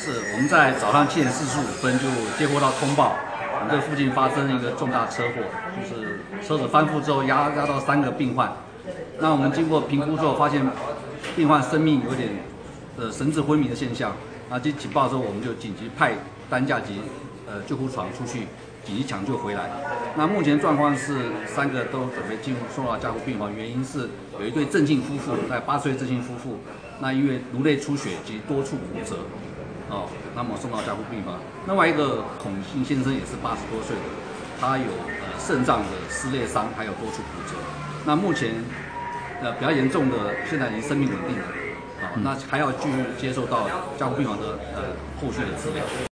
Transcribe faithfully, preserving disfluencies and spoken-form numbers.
是我们在早上七点四十五分就接获到通报，我们这附近发生了一个重大车祸，就是车子翻覆之后压压到三个病患。那我们经过评估之后，发现病患生命有点呃神志昏迷的现象。那接警报之后，我们就紧急派担架及呃救护床出去紧急抢救回来。那目前状况是三个都准备进入送到加护病房，原因是有一对郑姓夫妇，在八十岁郑姓夫妇，那因为颅内出血及多处骨折，哦，那么送到加护病房。另外一个孔姓先生也是八十多岁的，他有呃肾脏的撕裂伤，还有多处骨折。那目前呃比较严重的，现在已经生命稳定了，啊、哦，那还要继续接受到加护病房的呃后续的治疗。